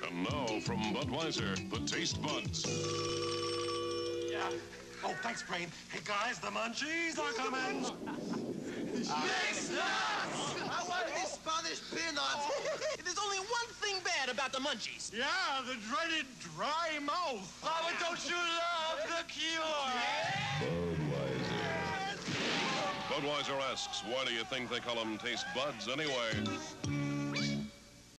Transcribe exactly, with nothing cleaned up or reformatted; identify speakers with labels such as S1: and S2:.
S1: And now from Budweiser, the Taste Buds.
S2: Yeah. Oh, thanks, Brain. Hey, guys, the munchies are coming.
S3: Next nuts! I want these Spanish peanuts. There's only one thing bad about the munchies.
S2: Yeah, the dreaded dry mouth. Oh, but don't you love the cure?
S1: Budweiser. Budweiser asks, why do you think they call them Taste Buds anyway?